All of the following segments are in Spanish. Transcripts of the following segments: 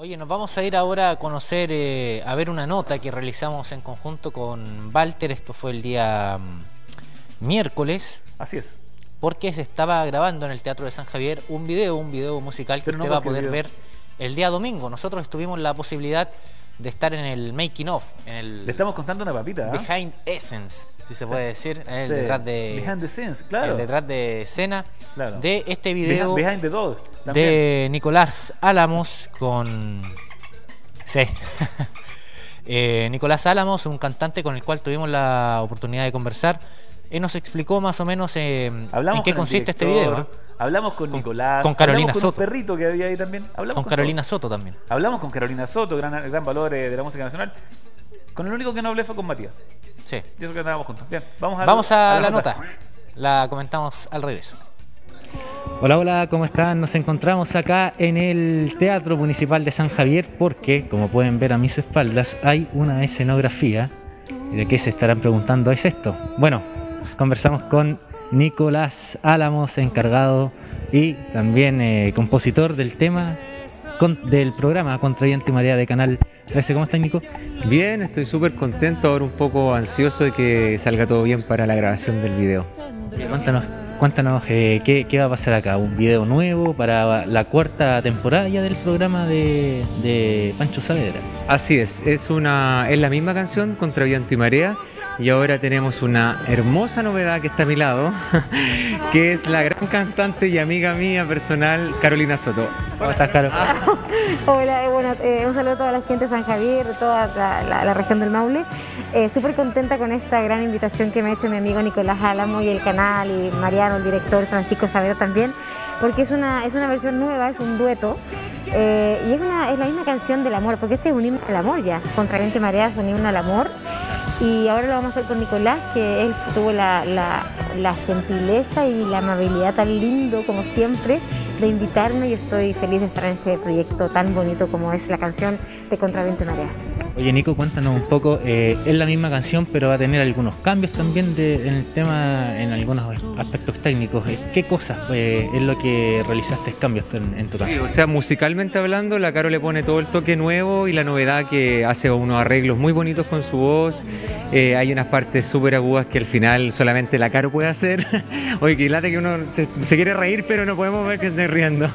Oye, nos vamos a ir ahora a conocer, a ver una nota que realizamos en conjunto con Walter. Esto fue el día miércoles. Así es. Porque se estaba grabando en el Teatro de San Javier un video musical que usted va a poder ver el día domingo. Nosotros tuvimos la posibilidad de estar en el making of, en el... Le estamos contando una papita, ¿eh? Behind Essence, si se puede decir, el detrás de... Behind the scenes, claro. El detrás de escena, claro, de este video Behind the Dog, de Nicolás Álamos con... Sí. Nicolás Álamos, un cantante con el cual tuvimos la oportunidad de conversar. Él nos explicó más o menos en qué consiste este video. Hablamos con Nicolás, con Carolina hablamos con Soto, un perrito que había ahí también. Hablamos con Carolina Soto también. Hablamos con Carolina Soto, gran valor de la música nacional. Con el único que no hablé fue con Matías. Sí. Y eso que andábamos juntos. Bien, vamos a la nota. La comentamos al regreso. Hola, hola, ¿cómo están? Nos encontramos acá en el Teatro Municipal de San Javier porque, como pueden ver a mis espaldas, hay una escenografía. ¿De qué se estarán preguntando? ¿Es esto? Bueno, conversamos con Nicolás Álamos, encargado y también compositor del tema del programa Contra Viento y Marea de Canal 13. ¿Cómo estás, Nico? Bien, estoy súper contento, ahora un poco ansioso de que salga todo bien para la grabación del video. Cuéntanos qué va a pasar acá. ¿Un video nuevo para la cuarta temporada ya del programa de Pancho Saavedra? Así es la misma canción, Contra Viento y Marea, y ahora tenemos una hermosa novedad que está a mi lado, que es la gran cantante y amiga mía personal, Carolina Soto. ¿Cómo estás, Caro? Hola, bueno, un saludo a toda la gente de San Javier, toda la región del Maule. Súper contenta con esta gran invitación que me ha hecho mi amigo Nicolás Álamo y el canal, y Mariano, el director, Francisco Saavedra también, porque es una versión nueva, es un dueto, y es la misma canción del amor, porque este es un himno al amor ya, Contra Viento y Marea es un himno al amor, y ahora lo vamos a hacer con Nicolás, que él tuvo la gentileza y la amabilidad tan lindo como siempre de invitarme, y estoy feliz de estar en este proyecto tan bonito como es la canción de Contra Viento y Marea. Oye, Nico, cuéntanos un poco, es la misma canción pero va a tener algunos cambios también en el tema, en algunos aspectos técnicos. ¿Qué cosas es lo que realizaste cambios en tu canción? O sea, musicalmente hablando, la Caro le pone todo el toque nuevo y la novedad, que hace unos arreglos muy bonitos con su voz. Hay unas partes súper agudas que al final solamente la Caro puede hacer. Oye, que late que uno se quiere reír pero no podemos ver que esté riendo.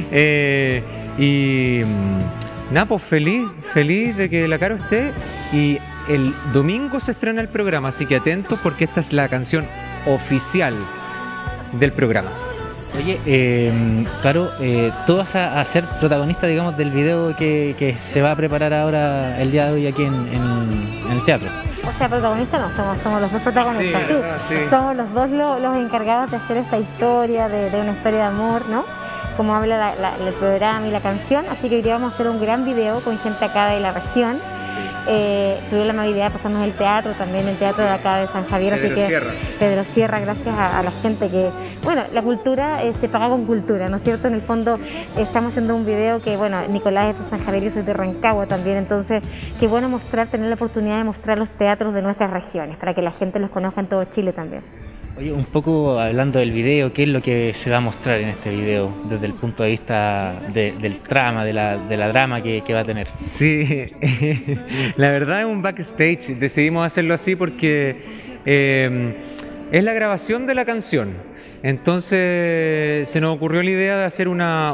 Nada, pues feliz de que la Caro esté, y el domingo se estrena el programa, así que atentos porque esta es la canción oficial del programa. Oye, Caro, tú vas a ser protagonista, digamos, del video que se va a preparar ahora el día de hoy aquí en el teatro. O sea, protagonistas no, somos los dos protagonistas, sí. Somos los dos los encargados de hacer esta historia, de una historia de amor, ¿no? Como habla el programa y la canción, así que hoy día vamos a hacer un gran video con gente acá de la región. Tuve la amabilidad de pasarnos el teatro, también el teatro de acá de San Javier, así que Pedro Sierra, gracias a la gente que, bueno, la cultura se paga con cultura, ¿no es cierto? En el fondo estamos haciendo un video que, bueno, Nicolás es de San Javier y yo soy de Rancagua también, entonces qué bueno tener la oportunidad de mostrar los teatros de nuestras regiones, para que la gente los conozca en todo Chile también. Oye, un poco hablando del video, ¿qué es lo que se va a mostrar en este video desde el punto de vista del trama, de la drama que va a tener? Sí, la verdad es un backstage, decidimos hacerlo así porque es la grabación de la canción, entonces se nos ocurrió la idea de hacer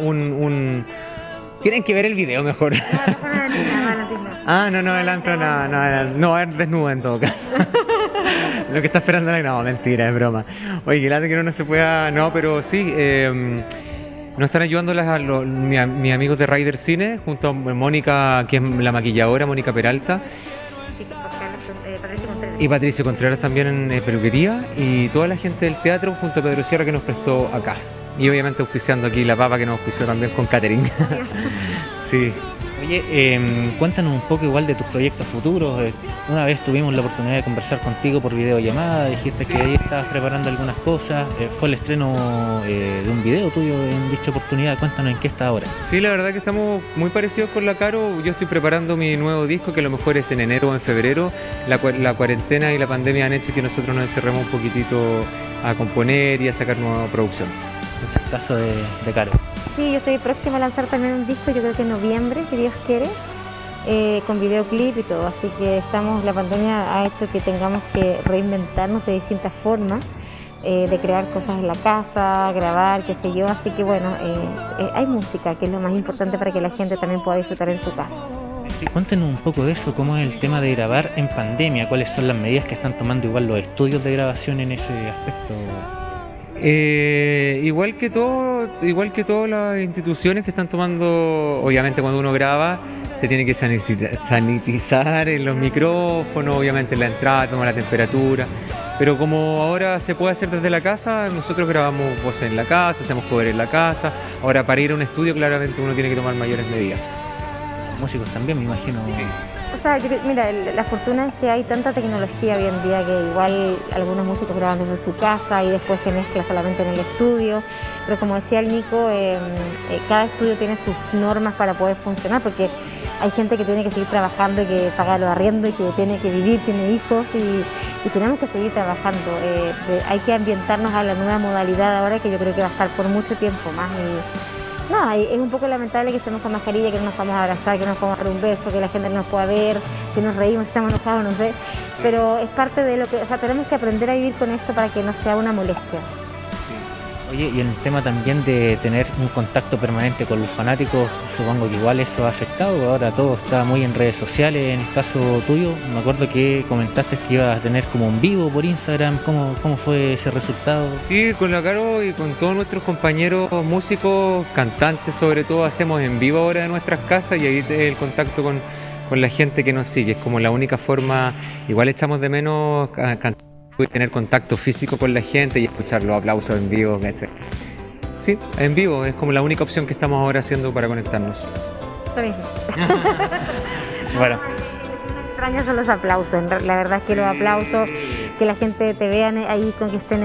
Tienen que ver el video mejor. No adelanto nada, no, a ver, desnuda en todo caso. Lo que está esperando no, mentira, es broma. Oye, que late que no se pueda, no, pero sí, nos están ayudando mis amigos de Rider Cine, junto a Mónica, que es la maquilladora, Mónica Peralta, y Patricio Contreras también en peluquería, y toda la gente del teatro, junto a Pedro Sierra, que nos prestó acá. Y obviamente auspiciando aquí la papa, que nos auspició también con catering. Sí. Oye, cuéntanos un poco igual de tus proyectos futuros. Una vez tuvimos la oportunidad de conversar contigo por videollamada, dijiste que ahí estabas preparando algunas cosas, fue el estreno de un video tuyo en dicha oportunidad. Cuéntanos en qué está ahora. Sí, la verdad que estamos muy parecidos con la Caro. Yo estoy preparando mi nuevo disco, que a lo mejor es en enero o en febrero. La cuarentena y la pandemia han hecho que nosotros nos encerremos un poquitito a componer y a sacar nueva producción. Es el caso de Caro. sí, yo estoy próxima a lanzar también un disco, yo creo que en noviembre, si Dios quiere, con videoclip y todo, así que la pandemia ha hecho que tengamos que reinventarnos de distintas formas, de crear cosas en la casa, grabar, qué sé yo, así que bueno, hay música, que es lo más importante para que la gente también pueda disfrutar en su casa. Sí, cuéntenos un poco de eso, cómo es el tema de grabar en pandemia, cuáles son las medidas que están tomando igual los estudios de grabación en ese aspecto. Igual que todas las instituciones que están tomando, obviamente cuando uno graba se tiene que sanitizar en los micrófonos, obviamente en la entrada, toma la temperatura, pero como ahora se puede hacer desde la casa, nosotros grabamos voces en la casa, hacemos cover en la casa, ahora para ir a un estudio claramente uno tiene que tomar mayores medidas. Los músicos también, me imagino. Sí. O sea, mira, la fortuna es que hay tanta tecnología hoy en día que igual algunos músicos graban desde su casa y después se mezcla solamente en el estudio, pero como decía el Nico, cada estudio tiene sus normas para poder funcionar, porque hay gente que tiene que seguir trabajando y que paga los arriendos y que tiene que vivir, tiene hijos y tenemos que seguir trabajando. Hay que ambientarnos a la nueva modalidad ahora, que yo creo que va a estar por mucho tiempo más. No, es un poco lamentable que estemos con mascarilla, que no nos podamos abrazar, que no nos podamos dar un beso, que la gente no nos pueda ver, si nos reímos, si estamos enojados, no sé. Pero es parte de lo que, o sea, tenemos que aprender a vivir con esto para que no sea una molestia. Oye, y en el tema también de tener un contacto permanente con los fanáticos, supongo que igual eso ha afectado. Ahora todo está muy en redes sociales. En el caso tuyo, me acuerdo que comentaste que ibas a tener como un vivo por Instagram. ¿Cómo fue ese resultado? Sí, con la Caro y con todos nuestros compañeros músicos, cantantes sobre todo, hacemos en vivo ahora de nuestras casas y ahí el contacto con la gente que nos sigue. Es como la única forma, igual echamos de menos cantar y tener contacto físico con la gente y escuchar los aplausos en vivo, etc. Sí, en vivo es como la única opción que estamos ahora haciendo para conectarnos. Lo mismo. Bueno. Extraños son los aplausos, la verdad es que los aplausos, que la gente te vea ahí, con que estén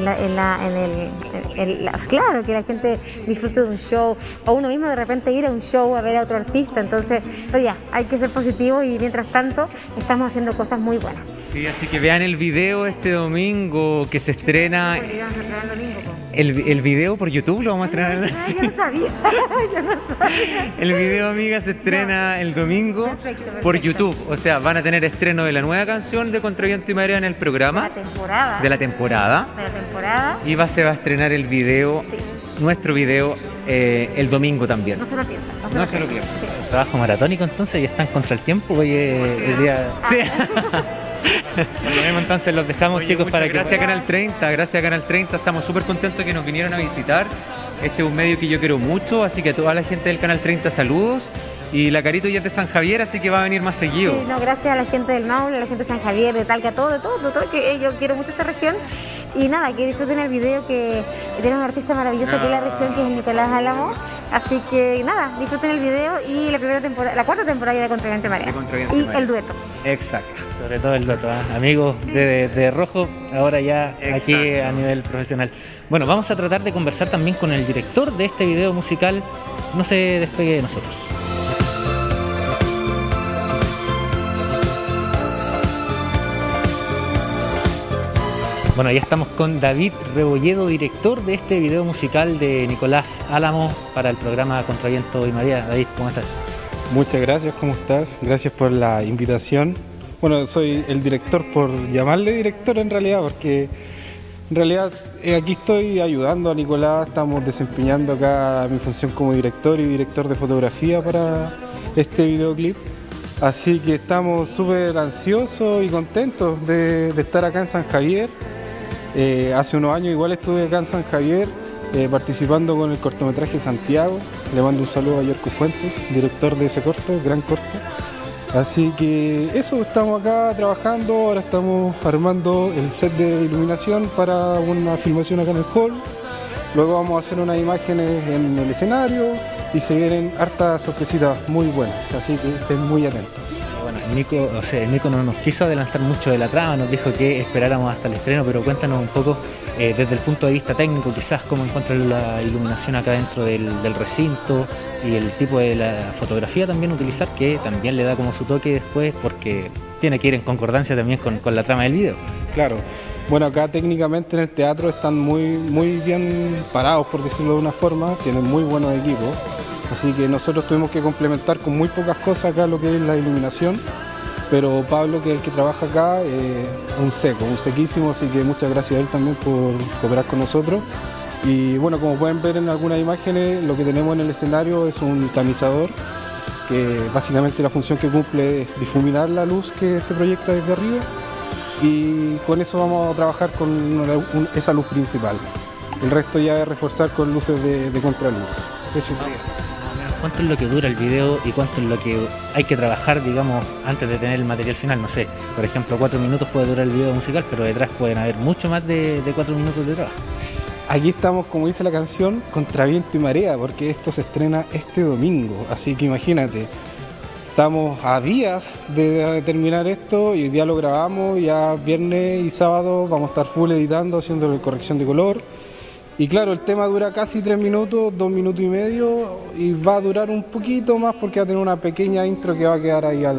claro, que la gente disfrute de un show, o uno mismo de repente ir a un show a ver a otro artista, entonces, pero ya, hay que ser positivo y mientras tanto estamos haciendo cosas muy buenas. Sí, así que vean el video este domingo que se estrena. El video por YouTube lo vamos a estrenar en la... Yo no sabía. El video, amiga, se estrena el domingo. Perfecto. Por YouTube. O sea, van a tener estreno de la nueva canción de Contra Viento y Marea en el programa. De la temporada. Y se va a estrenar el video, nuestro video, el domingo también. No se lo pierdan. No se lo pierdan. Sí. Trabajo maratónico entonces, ya están contra el tiempo. Hoy el día... Sí. Por lo mismo, entonces los dejamos. Oye, chicos, para que... Gracias a Canal 30, estamos súper contentos que nos vinieron a visitar. Este es un medio que yo quiero mucho, así que a toda la gente del Canal 30 saludos. Y la Carito ya es de San Javier, así que va a venir más seguido. Sí, no, gracias a la gente del Maule, a la gente de San Javier, de Talca, todo, que yo quiero mucho esta región. Y nada, que disfruten el video, que tiene un artista maravilloso aquí en la región, que es Nicolás Álamo. Así que nada, disfruten el video y la cuarta temporada de Contra Viento y Marea. Y el dueto. Exacto. Sobre todo el dueto, amigos de Rojo, ahora ya aquí a nivel profesional. Bueno, vamos a tratar de conversar también con el director de este video musical. No se despegue de nosotros. Bueno, ya estamos con David Rebolledo, director de este video musical de Nicolás Álamo para el programa Contra Viento y Marea. David, ¿cómo estás? Muchas gracias, ¿cómo estás? Gracias por la invitación. Bueno, soy el director por llamarle director en realidad, porque en realidad aquí estoy ayudando a Nicolás, estamos desempeñando acá mi función como director y director de fotografía para este videoclip. Así que estamos súper ansiosos y contentos de estar acá en San Javier. Hace unos años igual estuve acá en San Javier participando con el cortometraje Santiago. Le mando un saludo a Yerko Fuentes, director de ese corto, gran corto. Así que eso, estamos acá trabajando, ahora estamos armando el set de iluminación para una filmación acá en el hall. Luego vamos a hacer unas imágenes en el escenario y se vienen hartas sorpresitas muy buenas, así que estén muy atentos. Bueno, Nico no nos quiso adelantar mucho de la trama, nos dijo que esperáramos hasta el estreno, pero cuéntanos un poco desde el punto de vista técnico, quizás cómo encuentras la iluminación acá dentro del recinto y el tipo de la fotografía también utilizar, que también le da como su toque después, porque tiene que ir en concordancia también con la trama del video. Claro, Bueno, acá técnicamente en el teatro están muy bien parados, por decirlo de una forma, tienen muy buenos equipos, así que nosotros tuvimos que complementar con muy pocas cosas acá lo que es la iluminación, pero Pablo, que es el que trabaja acá, un sequísimo, así que muchas gracias a él también por cooperar con nosotros. Y bueno, como pueden ver en algunas imágenes, lo que tenemos en el escenario es un tamizador, que básicamente la función que cumple es difuminar la luz que se proyecta desde arriba, y con eso vamos a trabajar con esa luz principal. El resto ya es reforzar con luces de contraluz. Eso sería. ¿Cuánto es lo que dura el video y cuánto es lo que hay que trabajar, digamos, antes de tener el material final? No sé, por ejemplo, 4 minutos puede durar el video musical, pero detrás pueden haber mucho más de 4 minutos de trabajo. Aquí estamos, como dice la canción, contra viento y marea, porque esto se estrena este domingo, así que imagínate. Estamos a días de terminar esto y hoy día lo grabamos, ya viernes y sábado vamos a estar full editando, haciendo la corrección de color. Y claro, el tema dura casi 3 minutos, 2 minutos y medio, y va a durar un poquito más porque va a tener una pequeña intro que va a quedar ahí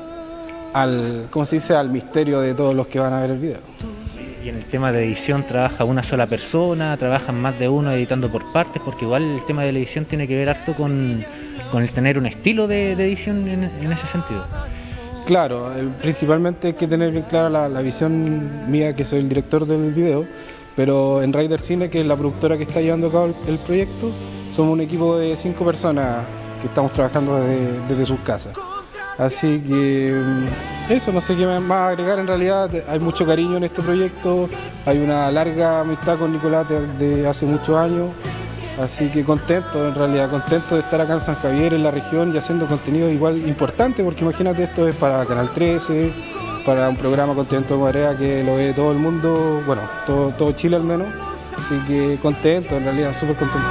¿cómo se dice?, al misterio de todos los que van a ver el video. Y en el tema de edición trabaja una sola persona, trabajan más de uno editando por partes, porque igual el tema de la edición tiene que ver harto con el tener un estilo de edición en ese sentido. Claro, principalmente hay que tener bien clara la visión mía, que soy el director del video, pero en Rider Cine, que es la productora que está llevando a cabo el proyecto, somos un equipo de 5 personas que estamos trabajando desde sus casas. Así que eso, no sé qué más agregar. En realidad hay mucho cariño en este proyecto, hay una larga amistad con Nicolás de hace muchos años, así que contento, en realidad contento de estar acá en San Javier, en la región, y haciendo contenido igual importante, porque imagínate, esto es para Canal 13, para un programa Continente de Marea que lo ve todo el mundo, bueno, todo Chile al menos, así que contento, en realidad súper contento.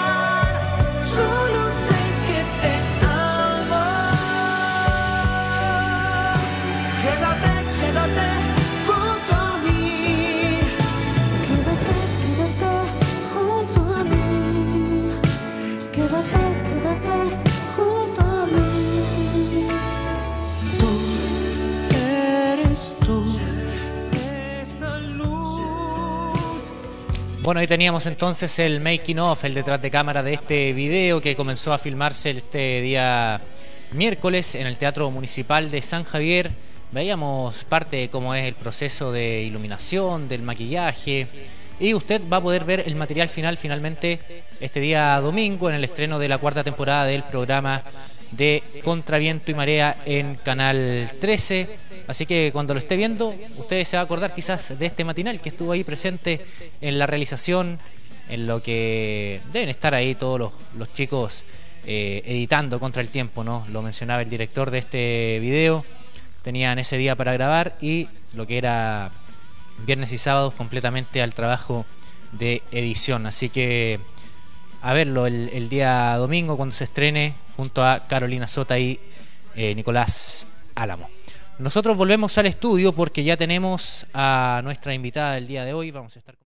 Bueno, ahí teníamos entonces el making of, el detrás de cámara de este video que comenzó a filmarse este día miércoles en el Teatro Municipal de San Javier. Veíamos parte de cómo es el proceso de iluminación, del maquillaje, y usted va a poder ver el material final finalmente este día domingo en el estreno de la 4ª temporada del programa de Contra Viento y Marea en Canal 13. Así que cuando lo esté viendo, usted se va a acordar quizás de este matinal que estuvo ahí presente en la realización, en lo que deben estar ahí todos los chicos editando contra el tiempo, ¿no? Lo mencionaba el director de este video. Tenían ese día para grabar y lo que era viernes y sábados completamente al trabajo de edición. Así que a verlo el día domingo cuando se estrene junto a Carolina Sota y Nicolás Álamo. Nosotros volvemos al estudio porque ya tenemos a nuestra invitada del día de hoy. Vamos a estar